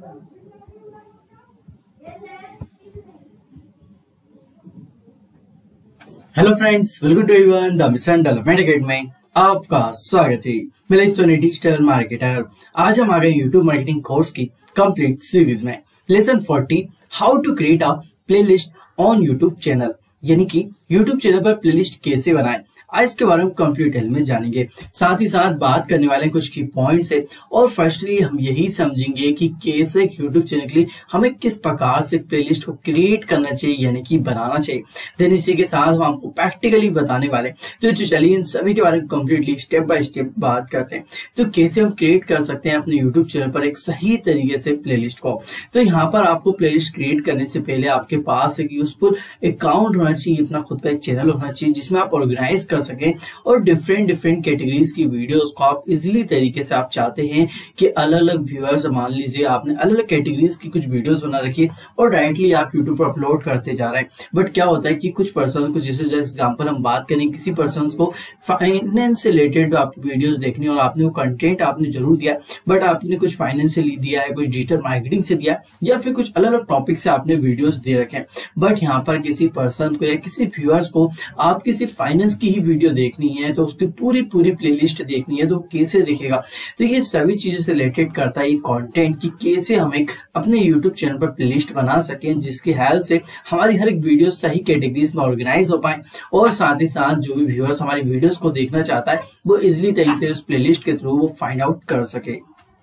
Hello friends, welcome to everyone the mission development academy में आपका स्वागत है। मैं सोनी डिजिटल मार्केटर। आज हम आ गए यूट्यूब मार्केटिंग कोर्स की कंप्लीट सीरीज में। Lesson 40 how to create a playlist on YouTube channel, यानी कि यूट्यूब चैनल पर प्लेलिस्ट कैसे बनाएं। आज इसके बारे में कंप्लीट डिटेल में जानेंगे। साथ ही साथ बात करने वाले कुछ की पॉइंट्स है और फर्स्टली हम यही समझेंगे कि कैसे यूट्यूब चैनल के लिए हमें किस प्रकार से प्लेलिस्ट को क्रिएट करना चाहिए, यानी कि बनाना चाहिए। देन इसी के साथ हम आपको प्रैक्टिकली बताने वाले, तो चलिए इन सभी के बारे में कंप्लीटली स्टेप बाय स्टेप बात करते हैं। तो कैसे हम क्रिएट कर सकते हैं अपने यूट्यूब चैनल पर एक सही तरीके से प्लेलिस्ट को। तो यहाँ पर आपको प्लेलिस्ट क्रिएट करने से पहले आपके पास एक यूजफुल अकाउंट होना चाहिए, अपना खुद का एक चैनल होना चाहिए जिसमें आप ऑर्गेनाइज कर सके और डिफरेंट कैटेगरीज की वीडियोस को आप इजीली तरीके से आप चाहते हैं कि अलग अलग व्यूअर्स, मान लीजिए आपने अलग अलग कैटेगरीज की कुछ वीडियोस बना रखी है और डायरेक्टली आप यूट्यूब पर अपलोड करते जा रहे हैं। बट क्या होता है कि कुछ पर्सन को, जैसे एग्जांपल हम बात करें, किसी पर्सन को फाइनेंस से रिलेटेड आपको वीडियोस देखनी और आपने वो कंटेंट आपने जरूर दिया, बट आपने कुछ फाइनेंस से दिया है, कुछ डिजिटल मार्केटिंग से दिया या फिर कुछ अलग अलग टॉपिक से आपने वीडियोस दे रखे हैं। बट यहाँ पर किसी पर्सन को या किसी व्यूअर्स को आपकी सिर्फ फाइनेंस की ही वीडियो देखनी है, तो उसकी पूरी प्लेलिस्ट देखनी है, तो कैसे दिखेगा। तो ये सभी चीजों से रिलेटेड करता है ये कंटेंट कि कैसे हम एक अपने YouTube चैनल पर प्लेलिस्ट बना सकें जिसकी हेल्प से हमारी हर एक वीडियो सही कैटेगरीज में ऑर्गेनाइज हो पाए और साथ ही साथ जो भी व्यूअर्स हमारी वीडियोस को देखना चाहता है वो इजिली तरीके से उस प्लेलिस्ट के थ्रू वो फाइंड आउट कर सके।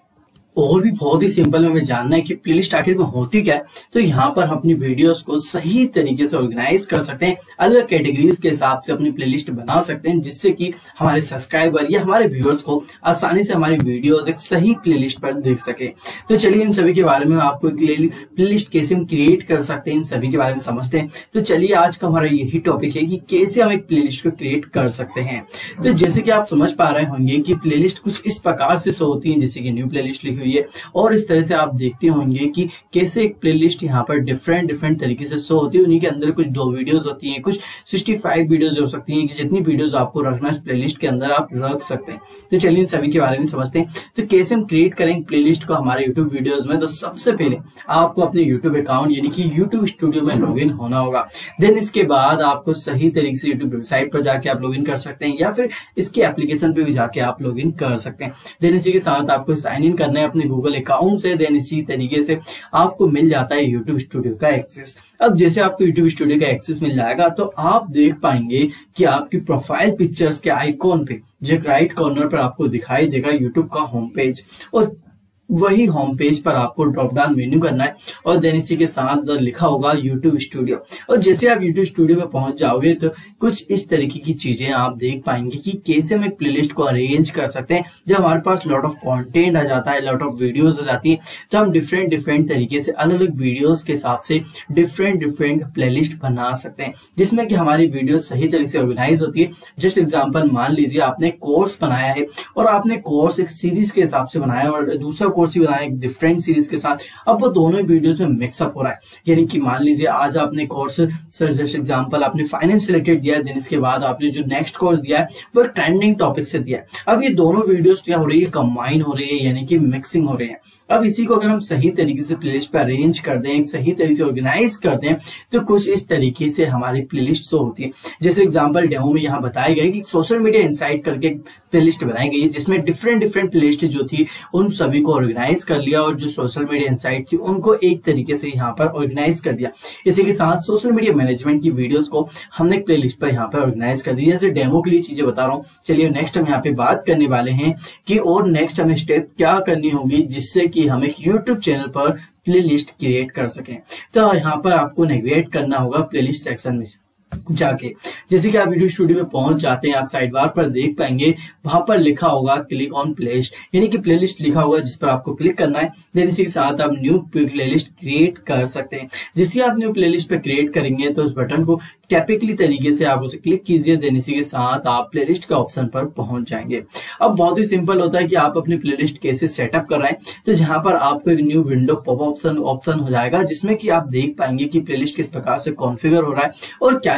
और भी बहुत ही सिंपल में हमें जानना है कि प्लेलिस्ट आखिर में होती क्या है। तो यहाँ पर हम अपनी वीडियोस को सही तरीके से ऑर्गेनाइज कर सकते हैं, अलग कैटेगरीज के हिसाब से अपनी प्लेलिस्ट बना सकते हैं, जिससे कि हमारे सब्सक्राइबर या हमारे व्यूअर्स को आसानी से हमारी वीडियोस एक सही प्लेलिस्ट पर देख सके। तो चलिए इन सभी के बारे में आपको प्लेलिस्ट कैसे हम क्रिएट कर सकते हैं, इन सभी के बारे में समझते हैं। तो चलिए आज का हमारा यही टॉपिक है कि कैसे हम एक प्लेलिस्ट को क्रिएट कर सकते हैं। तो जैसे कि आप समझ पा रहे होंगे कि प्लेलिस्ट कुछ इस प्रकार से शो होती है, जैसे कि न्यू प्लेलिस्ट लिखी हुई है और इस तरह से आप देखते होंगे कि कैसे एक प्लेलिस्ट यहाँ पर डिफरेंट तरीके से शो होती है। उन्हीं के अंदर कुछ 2 वीडियोस होती हैं, कुछ 65 वीडियोस हो सकती हैं, कि जितनी वीडियोस आपको रखना है इस प्लेलिस्ट के अंदर आप रख सकते हैं। तो चलिए इन सभी के बारे में समझते हैं। तो कैसे हम क्रिएट करेंगे प्लेलिस्ट को हमारे यूट्यूब वीडियोस में। तो सबसे पहले आपको अपने यूट्यूब अकाउंट यानी कि यूट्यूब स्टूडियो में लॉगिन होना होगा। देन इसके बाद आपको सही तरीके से यूट्यूब वेबसाइट पर जाके आप लॉगिन कर सकते हैं या फिर इसके एप्लीकेशन पे भी जाके आप लॉगिन कर सकते हैं। देन इसी के साथ आपको साइन इन करना है अपने गूगल अकाउंट से। देन इसी तरीके से आपको मिल जाता है यूट्यूब स्टूडियो का एक्सेस। अब जैसे आपको यूट्यूब स्टूडियो का एक्सेस मिल जाएगा तो आप देख पाएंगे कि आपकी प्रोफाइल पिक्चर्स के आइकॉन पे जो राइट कॉर्नर पर आपको दिखाई देगा यूट्यूब का होम पेज, और वही होम पेज पर आपको ड्रॉप डाउन मेन्यू करना है और देन इसी के साथ लिखा होगा यूट्यूब स्टूडियो। और जैसे आप यूट्यूब स्टूडियो में पहुंच जाओगे तो कुछ इस तरीके की चीजें आप देख पाएंगे कि कैसे हम एक प्लेलिस्ट को अरेंज कर सकते हैं। जब हमारे पास लॉट ऑफ कंटेंट आ जाता है, लॉट ऑफ वीडियोस आ जाती है, तो हम डिफरेंट तरीके से अलग अलग वीडियोस के हिसाब से डिफरेंट प्लेलिस्ट बना सकते हैं, जिसमें कि हमारी वीडियो सही तरीके से ऑर्गेनाइज होती है। जस्ट एग्जाम्पल, मान लीजिए आपने कोर्स बनाया है और आपने कोर्स एक सीरीज के हिसाब से बनाया और दूसरा कोर्स ही बनाया एक डिफरेंट सीरीज के साथ। अब वो दोनों वीडियोस में मिक्सअप हो रहा है, यानी कि मान लीजिए आज आपने कोर्स, सर जस्ट एग्जांपल आपने फाइनेंस से रिलेटेड दिया है, देन इसके बाद आपने जो नेक्स्ट कोर्स दिया है वो ट्रेंडिंग टॉपिक से दिया है। अब ये दोनों वीडियोस क्या हो रही है, कंबाइन हो रही है, यानी कि मिक्सिंग हो रही है। अब इसी को अगर हम सही तरीके से प्लेलिस्ट पे अरेंज कर दें, सही तरीके से ऑर्गेनाइज कर दें, तो कुछ इस तरीके से हमारी प्लेलिस्ट शो होती है। जैसे एग्जांपल डेमो में यहाँ बताया गया कि सोशल मीडिया इनसाइट करके प्लेलिस्ट बनाई गई है, जिसमें डिफरेंट प्लेलिस्ट जो थी उन सभी को ऑर्गेनाइज कर लिया और जो सोशल मीडिया इनसाइट थी उनको एक तरीके से यहाँ पर ऑर्गेनाइज कर दिया। इसी के साथ सोशल मीडिया मैनेजमेंट की वीडियोस को हमने एक प्लेलिस्ट पर यहाँ पर ऑर्गेनाइज कर दिया। जैसे डेमो के लिए चीजें बता रहा हूँ। चलिए नेक्स्ट हम यहाँ पे बात करने वाले हैं कि और नेक्स्ट हमें स्टेप क्या करनी होगी जिससे कि हम एक यूट्यूब चैनल पर प्लेलिस्ट क्रिएट कर सकें। तो यहाँ पर आपको नेविगेट करना होगा प्लेलिस्ट सेक्शन में जाके। जैसे कि आप वीडियो स्टूडियो में पहुंच जाते हैं, आप साइड बार पर देख पाएंगे वहां पर लिखा होगा क्लिक ऑन प्लेलिस्ट, यानी कि प्लेलिस्ट लिखा होगा जिस पर आपको क्लिक करना है। देन इसी के साथ आप न्यू प्लेलिस्ट क्रिएट कर सकते हैं। जिससे आप न्यू प्लेलिस्ट पे क्रिएट करेंगे तो उस बटन को टिपिकली तरीके से आप उसे क्लिक कीजिए। देन इसी के साथ आप प्लेलिस्ट के ऑप्शन पर पहुंच जाएंगे। अब बहुत ही सिंपल होता है कि आप अपनी प्लेलिस्ट कैसे सेटअप कर रहे हैं। तो जहां पर आपको एक न्यू विंडो पॉप ऑप्शन हो जाएगा जिसमें कि आप देख पाएंगे कि प्लेलिस्ट किस प्रकार से कॉन्फ़िगर हो रहा है और क्या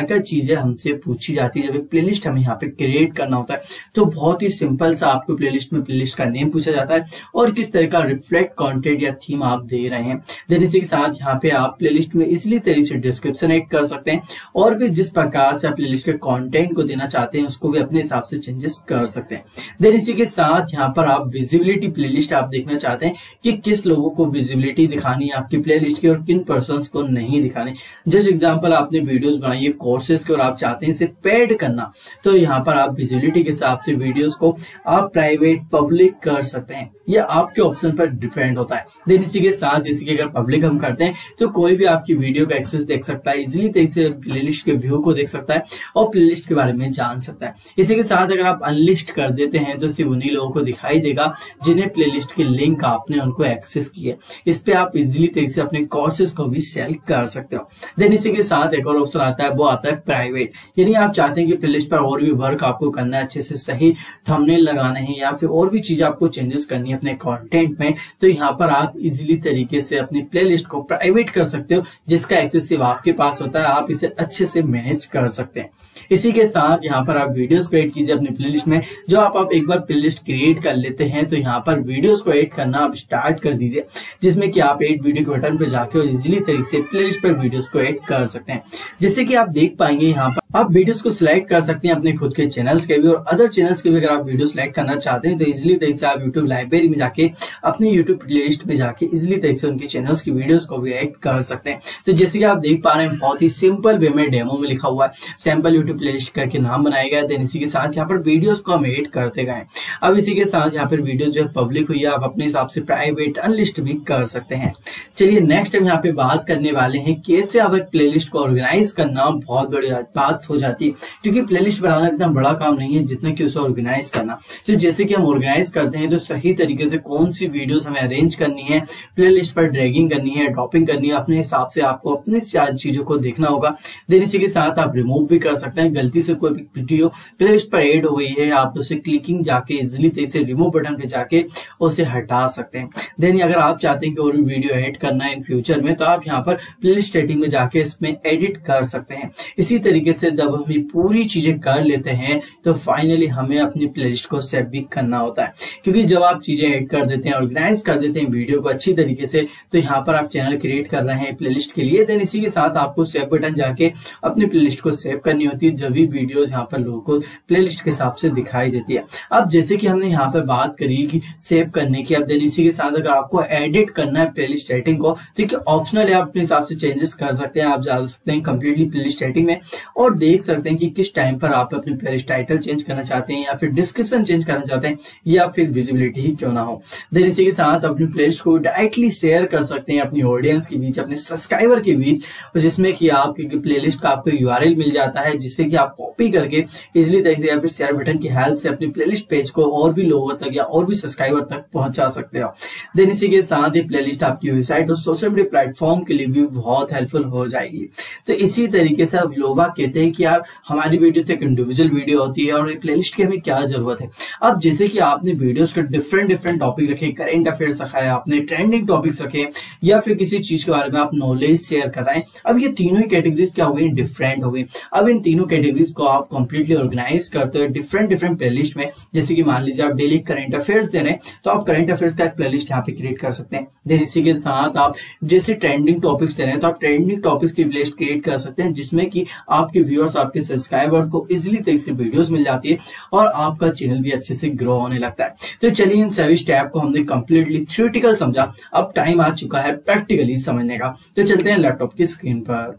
क्या चीजें हमसे पूछी जाती है जब एक प्लेलिस्ट हमें यहाँ पे क्रिएट करना होता है। तो बहुत ही सिंपल सा आपको प्लेलिस्ट में प्लेलिस्ट का नेम पूछा जाता है और किस तरह का रिफ्लेक्ट कंटेंट या थीम आप दे रहे हैं। देन इसी के साथ यहाँ पे आप प्लेलिस्ट में इजिली तरीके से डिस्क्रिप्शन ऐड कर सकते हैं और भी जिस प्रकार से आप प्लेलिस्ट के कंटेंट को देना चाहते हैं उसको भी अपने हिसाब से चेंजेस कर सकते हैं। देन इसी के साथ यहाँ पर आप विजिबिलिटी प्लेलिस्ट आप देखना चाहते हैं कि किस लोगों को विजिबिलिटी दिखानी है आपकी प्लेलिस्ट की और किन पर्संस को नहीं दिखानी। जस्ट एग्जांपल आपने वीडियोस बनाई है कोर्सेज के और आप चाहते हैं इसे पेड करना, तो यहाँ पर आप विजिबिलिटी के हिसाब से वीडियोस को आप प्राइवेट पब्लिक कर सकते हैं। यह आपके ऑप्शन पर डिपेंड होता है। देन इसी के साथ इसी के अगर पब्लिक हम करते हैं तो कोई भी आपकी वीडियो का एक्सेस देख सकता है, इजिली तरीके से प्लेलिस्ट के व्यू को देख सकता है और प्लेलिस्ट के बारे में जान सकता है। इसी के साथ अगर आप अनलिस्ट कर देते हैं तो सिर्फ उन्हीं लोगों को दिखाई देगा जिन्हें प्लेलिस्ट की लिंक आपने उनको एक्सेस की है। इस पे आप इजिली तरीके से अपने कोर्सेज को भी सेल कर सकते हो। देन इसी के साथ एक और ऑप्शन आता है, वो आता है प्राइवेट। यानी आप चाहते हैं कि प्लेलिस्ट पर और भी वर्क आपको करना है, अच्छे से सही थंबनेल लगाने हैं या फिर और भी चीजें आपको चेंजेस करनी है अपने कंटेंट में, तो यहाँ पर आप इजीली तरीके से अपनी प्लेलिस्ट को प्राइवेट कर सकते हो जिसका एक्सेस सिर्फ आपके पास होता है। आप इसे अच्छे से मैनेज कर सकते हैं। इसी के साथ यहाँ पर आप वीडियोस को ऐड कीजिए अपनी प्लेलिस्ट में। जो आप एक बार प्लेलिस्ट क्रिएट कर लेते हैं तो यहाँ पर वीडियोस को ऐड करना आप स्टार्ट कर दीजिए, जिसमें कि आप ऐड वीडियो के बटन पर जाके और इजीली तरीके से प्लेलिस्ट पर वीडियोस को ऐड कर सकते हैं। जैसे कि आप देख पाएंगे यहाँ पर आप वीडियोस को सिलेक्ट कर सकते हैं अपने खुद के चैनल्स के भी और अदर चैनल्स के भी। अगर आप वीडियो सिलेक्ट करना चाहते हैं तो इजीली तरीके से आप यूट्यूब लाइब्रेरी में जाके अपनी यूट्यूब प्लेलिस्ट में जाके इजीली तरीके से उनके चैनल्स की वीडियोस को भी ऐड कर सकते हैं। तो जैसे कि आप देख पा रहे हैं बहुत ही सिंपल वे में डेमो में लिखा हुआ है सैंपल यूट्यूब प्लेलिस्ट करके नाम बनाया गया है। देन इसी के साथ यहाँ पर वीडियोस को हम ऐड करते गए। अब इसी के साथ यहाँ पर वीडियो जो है पब्लिक हुई है, आप अपने हिसाब से प्राइवेट अनलिस्ट भी कर सकते हैं। चलिए नेक्स्ट हम यहाँ पे बात करने वाले हैं कैसे आप एक प्लेलिस्ट को ऑर्गेनाइज करना। बहुत बड़ी बात हो जाती है क्योंकि प्लेलिस्ट बनाना इतना बड़ा काम नहीं है जितना कि उसे ऑर्गेनाइज करना। तो जैसे कि हम ऑर्गेनाइज करते हैं तो सही तरीके से कौन सी वीडियोस हमें अरेंज करनी है, प्लेलिस्ट पर ड्रैगिंग करनी है, ड्रॉपिंग करनी है, अपने हिसाब से आपको अपनी चीजों को देखना होगा। देन इसी के साथ आप रिमूव भी कर सकते हैं। गलती से कोई वीडियो प्लेलिस्ट पर ऐड हो गई है, आप उसे क्लिकिंग जाके इजिली तरीके से रिमूव बटन पे जाके उसे हटा सकते हैं। देन अगर आप चाहते हैं कि और भी वीडियो ऐड करना है इन फ्यूचर में तो आप यहाँ पर प्लेलिस्ट सेटिंग में जाके इसमें एडिट कर सकते हैं। इसी तरीके से जब हम ये पूरी चीजें कर लेते हैं तो फाइनली हमें अपनी प्लेलिस्ट को सेव भी करना होता है, क्योंकि जब आप चीजें ऐड कर देते हैं, ऑर्गेनाइज कर देते हैं वीडियो को अच्छी तरीके से, तो यहाँ पर आप चैनल क्रिएट कर रहे हैं प्लेलिस्ट के लिए। देन इसी के साथ आपको सेव बटन जाके अपनी प्लेलिस्ट को सेव करनी होती है, जब भी वीडियोस यहाँ पर लोगों को प्लेलिस्ट के हिसाब से दिखाई देती है। अब जैसे कि हमने यहाँ पर बात करी कि सेव करने की, अब देन इसी के साथ अगर आपको एडिट करना है प्लेलिस्ट सेटिंग को तो ऑप्शनल है, आप अपने हिसाब से चेंजेस कर सकते हैं। आप जा सकते हैं कंप्लीटली प्लेलिस्ट सेटिंग में और देख सकते हैं कि किस टाइम पर आप अपनी प्लेलिस्ट टाइटल चेंज करना चाहते हैं या फिर डिस्क्रिप्शन चेंज करना चाहते हैं या फिर विजिबिलिटी ही क्यों ना हो। देन इसी के साथ अपनी प्लेलिस्ट को डायरेक्टली शेयर कर सकते हैं अपनी ऑडियंस के बीच, अपने सब्सक्राइबर के बीच, जिसमें कि आपकी प्लेलिस्ट का आपको यूआरएल मिल जाता है जिससे कि आप कॉपी करके इजिली तरीके से या फिर शेयर बटन की हेल्प से अपनी प्लेलिस्ट पेज को और भी लोगों तक या और भी सब्सक्राइबर तक पहुंचा सकते हो। देन इसी के साथ ये प्लेलिस्ट आपकी वेबसाइट और सोशल मीडिया प्लेटफॉर्म के लिए भी बहुत हेल्पफुल हो जाएगी। तो इसी तरीके से अब लोग कहते हैं कि यार हमारी वीडियो तो एक इंडिविजुअल वीडियो होती है और ये प्लेलिस्ट की हमें क्या जरूरत है। अब जैसे कि आपने वीडियोस के डिफरेंट टॉपिक रखे, करेंट अफेयर्स रखा है आपने, ट्रेंडिंग टॉपिक्स रखे या फिर किसी चीज के बारे में आप नॉलेज शेयर कर रहे हैं। अब ये तीनों ही कैटेगरीज क्या हो गई, डिफरेंट हो गई। अब इन तीनों कैटेगरीज को आप कंप्लीटली ऑर्गेनाइज करते हो डिफरेंट प्लेलिस्ट में। जैसे कि मान लीजिए आप डेली करंट अफेयर्स दे रहे हैं तो आप करंट अफेयर्स का एक प्लेलिस्ट यहाँ पे क्रिएट कर सकते हैं। देन इसी के साथ आप जैसे ट्रेंडिंग टॉपिक्स दे रहे हैं तो आप ट्रेंडिंग टॉपिक्स की प्लेलिस्ट क्रिएट कर सकते हैं, जिसमें कि आपके व्यूअर्स, आपके सब्सक्राइबर को इजिली तरीके से वीडियोस मिल जाती है और आपका चैनल भी अच्छे से ग्रो होने लगता है। तो चलिए इन सभी स्टेप को हमने कंप्लीटली थ्योरेटिकल समझा, अब टाइम आ चुका है प्रैक्टिकली समझने का। तो चलते हैं लैपटॉप की स्क्रीन पर।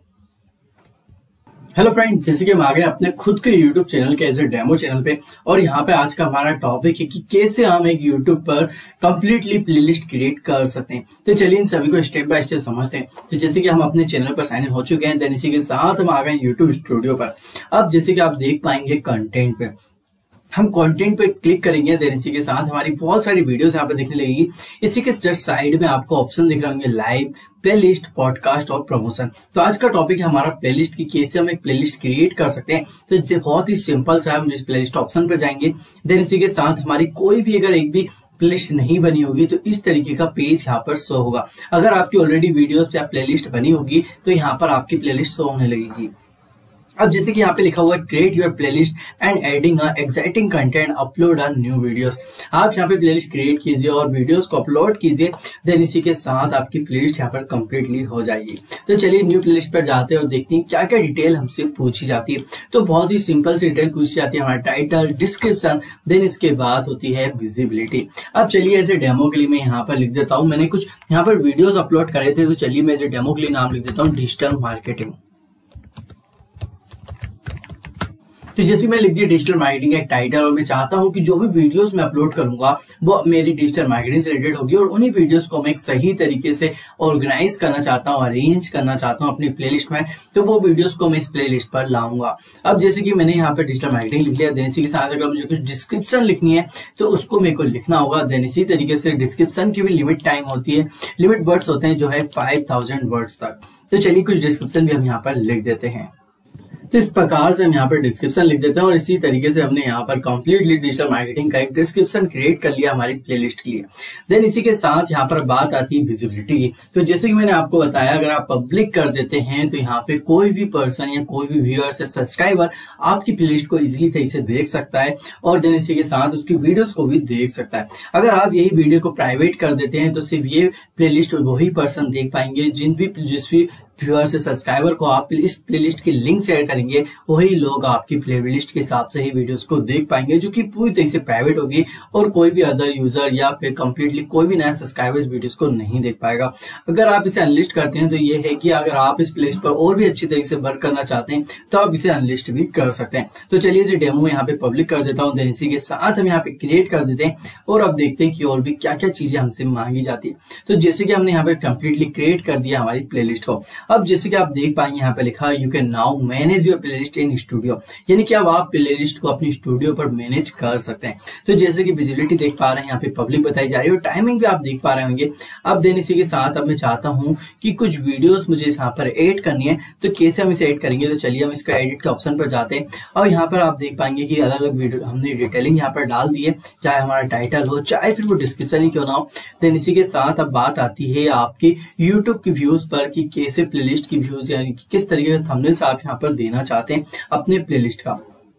हेलो फ्रेंड, जैसे कि हम आ गए अपने खुद के यूट्यूब चैनल के एज ए डेमो चैनल पे और यहाँ पे आज का हमारा टॉपिक है कि कैसे हम एक यूट्यूब पर कंप्लीटली प्लेलिस्ट क्रिएट कर सकते हैं। तो चलिए इन सभी को स्टेप बाय स्टेप समझते हैं। तो जैसे कि हम अपने चैनल पर साइन इन हो चुके हैं, देन इसी के साथ हम आ गए यूट्यूब स्टूडियो पर। अब जैसे कि आप देख पाएंगे कंटेंट पे, हम कंटेंट पे क्लिक करेंगे। देन इसी के साथ हमारी बहुत सारी वीडियोस यहाँ पे दिखने लगेगी। इसी के जस्ट साइड में आपको ऑप्शन दिख रहे होंगे लाइव, प्लेलिस्ट, पॉडकास्ट और प्रमोशन। तो आज का टॉपिक है हमारा प्लेलिस्ट की, कैसे हम एक प्लेलिस्ट क्रिएट कर सकते हैं। तो इससे बहुत ही सिंपल सा हम इस प्लेलिस्ट ऑप्शन पर जाएंगे। देन इसी के साथ हमारी कोई भी अगर एक भी प्लेलिस्ट नहीं बनी होगी तो इस तरीके का पेज यहाँ पर शो होगा। अगर आपकी ऑलरेडी वीडियोस या प्लेलिस्ट बनी होगी तो यहाँ पर आपकी प्लेलिस्ट शो होने लगेगी। अब जैसे कि यहाँ पे लिखा हुआ है create your playlist and adding a exciting content, upload a new videos. आप यहाँ पे प्लेलिस्ट क्रिएट कीजिए और वीडियोस को अपलोड कीजिए, देन इसी के साथ आपकी प्लेलिस्ट यहाँ पर कंप्लीटली हो जाएगी। तो चलिए न्यू प्लेलिस्ट पर जाते हैं और देखते हैं क्या क्या डिटेल हमसे पूछी जाती है। तो बहुत ही सिंपल सी डिटेल पूछी जाती है, हमारा टाइटल, डिस्क्रिप्शन, देन इसके बाद होती है विजिबिलिटी। अब चलिए ऐसे डेमो के लिए मैं यहाँ पर लिख देता हूँ, मैंने कुछ यहाँ पर वीडियोस अपलोड करे थे, तो चलिए मैं ऐसे डेमो के लिए नाम लिख देता हूँ डिजिटल मार्केटिंग। तो जैसे मैं लिख दिया डिजिटल मार्केटिंग का एक टाइटल, और मैं चाहता हूं कि जो भी वीडियोस मैं अपलोड करूंगा वो मेरी डिजिटल मार्केटिंग से रिलेटेड होगी, और उन्हीं वीडियोस को मैं एक सही तरीके से ऑर्गेनाइज करना चाहता हूं, अरेंज करना चाहता हूं अपनी प्लेलिस्ट में, तो वो वीडियोस को मैं इस प्लेलिस्ट पर लाऊंगा। अब जैसे कि मैंने यहाँ पर डिजिटल मार्केटिंग लिख लिया, देन इसी के साथ अगर मुझे कुछ डिस्क्रिप्शन लिखनी है तो उसको मेरे को लिखना होगा। देन इसी तरीके से डिस्क्रिप्शन की भी लिमिट टाइम होती है, लिमिट वर्ड्स होते हैं जो है 5000 वर्ड्स तक। तो चलिए कुछ डिस्क्रिप्शन भी हम यहाँ पर लिख देते हैं। तो इस प्रकार से हम यहाँ पर डिस्क्रिप्शन लिख देते हैं, और इसी तरीके से हमने यहाँ पर कंप्लीटली डिजिटल मार्केटिंग का एक डिस्क्रिप्शन क्रिएट कर लिया हमारी प्लेलिस्ट के लिए। देन इसी के साथ यहाँ पर बात आती है विजिबिलिटी की। तो जैसे कि मैंने आपको बताया, अगर आप पब्लिक कर देते हैं तो यहाँ पे कोई भी पर्सन या कोई भी व्यूअर या सब्सक्राइबर आपकी प्लेलिस्ट को इजिली तरीके से देख सकता है, और देन इसी के साथ उसकी वीडियोस को भी देख सकता है। अगर आप यही वीडियो को प्राइवेट कर देते हैं तो सिर्फ ये प्लेलिस्ट वही पर्सन देख पाएंगे, जिस भी व्यूअर से सब्सक्राइबर को आप इस प्लेलिस्ट की लिंक शेयर करेंगे, वही लोग आपकी प्लेलिस्ट के हिसाब से ही वीडियोस को देख पाएंगे, जो कि पूरी तरह से प्राइवेट होगी, और कोई भी अदर यूजर या फिर कंप्लीटली कोई भी नया सब्सक्राइबर इस वीडियोस को नहीं देख पाएगा। अगर आप इसे अनलिस्ट करते हैं तो ये है कि अगर आप इस प्लेलिस्ट पर और भी अच्छी तरीके से वर्क करना चाहते हैं तो आप इसे अनलिस्ट भी कर सकते हैं। तो चलिए इसे डेमो यहाँ पे पब्लिक कर देता हूँ, देन इसी के साथ हम यहाँ पे क्रिएट कर देते हैं, और अब देखते हैं कि और भी क्या क्या चीजें हमसे मांगी जाती है। तो जैसे कि हमने यहाँ पे कंप्लीटली क्रिएट कर दिया हमारी प्लेलिस्ट को। अब जैसे कि आप देख पाएंगे यहाँ पे लिखा है you can now manage your playlist in studio, यानी कि अब आप प्लेलिस्ट को अपनी स्टूडियो पर मैनेज कर सकते हैं। तो जैसे कि विजिबिलिटी देख पा रहे हैं, यहाँ पे पब्लिक बताई जा रही है, और टाइमिंग भी आप देख पा रहे होंगे। अब देन इसी के साथ अब मैं चाहता हूँ कि कुछ वीडियोस मुझे यहाँ पर ऐड करनी है, तो कैसे हम इसे ऐड करेंगे। तो चलिए हम इसका एडिट के ऑप्शन पर जाते हैं, और यहाँ पर आप देख पाएंगे कि अलग अलग वीडियो हमने डिटेलिंग यहाँ पर डाल दी है, चाहे हमारा टाइटल हो, चाहे फिर वो डिस्क्रिप्शन ही क्यों ना हो। देन इसी के साथ अब बात आती है आपकी यूट्यूब की व्यूज पर, कि कैसे प्लेलिस्ट की व्यूज यानी कि किस तरीके का थंबनेल्स आप यहाँ पर देना चाहते हैं अपने प्लेलिस्ट का।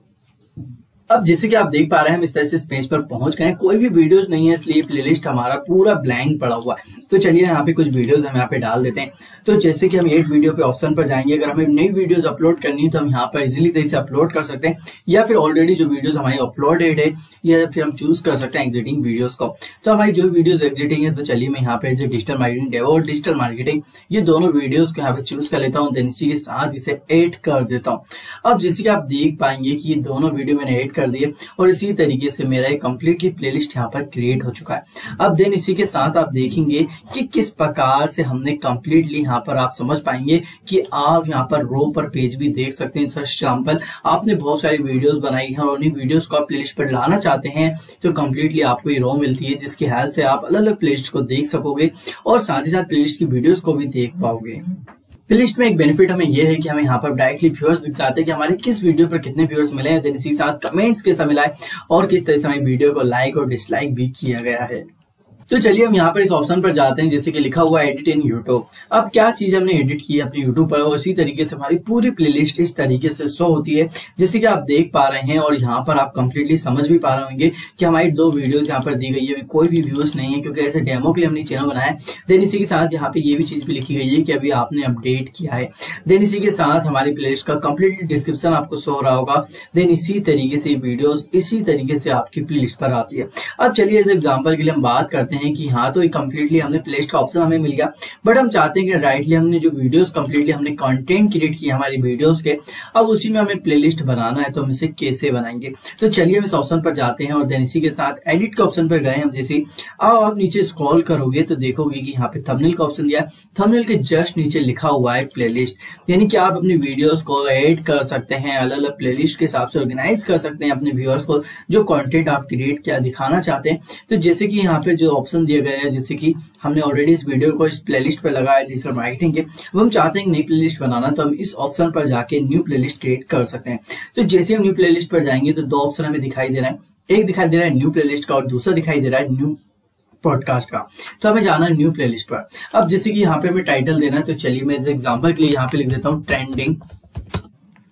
अब जैसे कि आप देख पा रहे हैं हम इस तरह से इस पेज पर पहुंच गए हैं, कोई भी वीडियोस नहीं है, इसलिए प्लेलिस्ट हमारा पूरा ब्लैंक पड़ा हुआ है। तो चलिए यहाँ पे कुछ वीडियोस हम यहाँ पे डाल देते हैं। तो जैसे कि हम एड वीडियो पे ऑप्शन पर जाएंगे, अगर हमें नई वीडियोस अपलोड करनी है तो हम यहाँ पर इजीली तरीके से अपलोड कर सकते हैं, या फिर ऑलरेडी जो वीडियोस हमारी अपलोडेड है, या फिर हम चूज कर सकते हैं एग्जिटिंग वीडियोस को। तो हमारी जो वीडियोस एग्जिटिंग है, तो चलिए मैं यहाँ पे जो डिजिटल मार्केटिंग डेवो और डिजिटल मार्केटिंग, ये दोनों वीडियोस को यहाँ पे चूज कर लेता हूँ, देन इसी के साथ इसे एड कर देता हूँ। अब जैसे कि आप देख पाएंगे कि ये दोनों वीडियो मैंने एड कर दिए, और इसी तरीके से मेरा एक कंप्लीटली प्लेलिस्ट यहाँ पर क्रिएट हो चुका है। अब देन इसी के साथ आप देखेंगे कि किस प्रकार से हमने कंप्लीटली यहाँ पर आप समझ पाएंगे कि आप यहाँ पर रो पर पेज भी देख सकते हैं। फॉर एग्जांपल आपने बहुत सारी वीडियोस बनाई हैं, और उन्हीं वीडियोस को आप प्लेलिस्ट पर लाना चाहते हैं, तो कंप्लीटली आपको ये रो मिलती है, जिसकी हेल्प से आप अलग अलग प्लेलिस्ट को देख सकोगे, और साथ ही साथ प्लेलिस्ट की वीडियोस को भी देख पाओगे। प्लेलिस्ट में एक बेनिफिट हमें यह है कि हमें यहाँ पर डायरेक्टली व्यूअर्स दिख जाते हैं कि हमारे किस वीडियो पर कितने व्यूअर्स मिले हैं, देन इसी के साथ कमेंट्स कैसा मिला है, और किस तरह से हमें वीडियो को लाइक और डिसलाइक भी किया गया है। तो चलिए हम यहाँ पर इस ऑप्शन पर जाते हैं, जैसे कि लिखा हुआ है एडिट इन यूट्यूब। अब क्या चीज हमने एडिट की है अपने यूट्यूब पर, और इसी तरीके से हमारी पूरी प्लेलिस्ट इस तरीके से शो होती है, जैसे कि आप देख पा रहे हैं, और यहाँ पर आप कंप्लीटली समझ भी पा रहे होंगे कि हमारी दो वीडियोस यहाँ पर दी गई है, कोई भी व्यूज नहीं है, क्योंकि ऐसे डेमो के लिए हमने चैनल बनाया है। देन इसी के साथ यहाँ पे ये भी चीज भी लिखी गई है कि अभी आपने अपडेट किया है। देन इसी के साथ हमारी प्लेलिस्ट का कंप्लीटली डिस्क्रिप्शन आपको शो हो रहा होगा। देन इसी तरीके से वीडियोस इसी तरीके से आपकी प्लेलिस्ट पर आती है। अब चलिए इस एग्जाम्पल के लिए हम बात करते हैं कि हाँ, तो कंप्लीटली हमने प्लेलिस्ट का ऑप्शन हमें मिल गया, बट हम चाहते हैं कि डायरेक्टली हमने जो वीडियोस कंप्लीटली हमने कंटेंट क्रिएट किया हमारी वीडियोस के, अब उसी में हमें प्लेलिस्ट बनाना है, तो हम इसे कैसे बनाएंगे। तो चलिए हम इस ऑप्शन पर जाते हैं, और देन इसी के साथ एडिट के ऑप्शन पर गए हम। जैसे आप नीचे स्क्रॉल करोगे तो देखोगे कि यहाँ पे थंबनेल का ऑप्शन दिया है, थंबनेल के जस्ट नीचे लिखा हुआ है प्लेलिस्ट, यानी कि आप अपनी वीडियोस को ऐड कर सकते हैं, अलग अलग प्लेलिस्ट के हिसाब से ऑर्गेनाइज कर सकते हैं अपने व्यूअर्स को, जो कंटेंट आप क्रिएट किया दिखाना चाहते हैं। तो जैसे कि यहाँ पे जो ऑप्शन दिया गया है, जैसे कि हमने ऑलरेडी इस वीडियो को इस प्लेलिस्ट पर लगाया डिजिटल मार्केटिंग के, अब हम चाहते हैं नई प्लेलिस्ट बनाना, तो हम इस ऑप्शन पर जाके न्यू प्लेलिस्ट क्रिएट कर सकते हैं। तो जैसे हम न्यू प्लेलिस्ट पर जाएंगे तो दो ऑप्शन हमें दिखाई दे रहा है, एक दिखाई दे रहा है न्यू प्लेलिस्ट का, और दूसरा दिखाई दे रहा है न्यू पॉडकास्ट का। तो हमें जाना है न्यू प्लेलिस्ट पर। अब जैसे कि यहाँ पे हमें टाइटल देना है, तो चलिए मैं एग्जांपल के लिए यहाँ पे लिख देता हूँ ट्रेंडिंग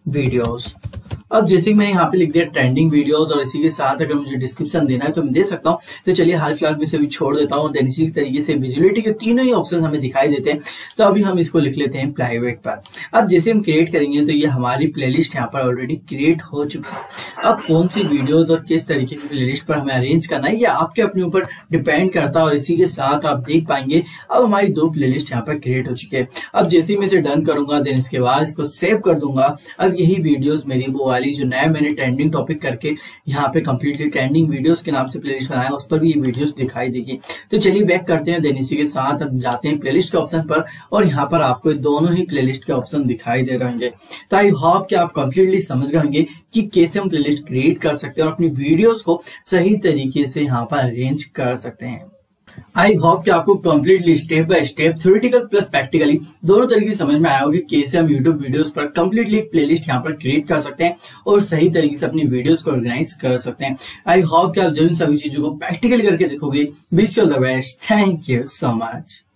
वीडियोस। अब जैसे कि मैंने यहाँ पे लिख दिया ट्रेंडिंग वीडियोस और इसी के साथ अगर मुझे डिस्क्रिप्शन देना है तो मैं दे सकता हूँ। तो चलिए हाल फिलहाल में इसे भी छोड़ देता हूँ। देन इसी तरीके से विजुअलिटी के तीनों ही ऑप्शन हमें दिखाई देते हैं। तो अभी हम इसको लिख लेते हैं प्लेबैक पर। अब जैसे हम क्रिएट करेंगे तो ये हमारी प्लेलिस्ट यहाँ पर ऑलरेडी क्रिएट हो चुकी है। अब कौन सी वीडियोज और किस तरीके की प्लेलिस्ट पर हमें अरेंज करना है ये आपके अपने ऊपर डिपेंड करता है। और इसी के साथ आप देख पाएंगे अब हमारी 2 प्लेलिस्ट यहाँ पर क्रिएट हो चुकी है। अब जैसे ही मैं इसे डन करूंगा देन इसके बाद इसको सेव कर दूंगा। अब यही वीडियोस मेरी वो वाली जो नया मैंने ट्रेंडिंग टॉपिक करके यहाँ पे कंप्लीटली ट्रेंडिंग वीडियोस के नाम से प्लेलिस्ट बनाया उस पर भी ये वीडियोस दिखाई देगी। तो चलिए बैक करते हैं। देन इसी के साथ हम जाते हैं प्लेलिस्ट के ऑप्शन पर और यहाँ पर आपको दोनों ही प्लेलिस्ट के ऑप्शन दिखाई दे रहे होंगे। तो आई होप कि आप कंप्लीटली समझ गए होंगे कि कैसे हम प्लेलिस्ट क्रिएट कर सकते हैं और अपनी वीडियोस को सही तरीके से यहाँ पर अरेंज कर सकते हैं। आई होप कि आपको completely step by step theoretical plus practically दोनों तरीके समझ में आया होगा कैसे हम यूट्यूब वीडियोस पर कंप्लीटली एक प्लेलिस्ट यहाँ पर क्रिएट कर सकते हैं और सही तरीके से अपनी वीडियोस को ऑर्गेनाइज कर सकते हैं। आई होप कि आप जरूर सभी चीजों को प्रैक्टिकली करके देखोगे। Wish you all the best. Thank you so much.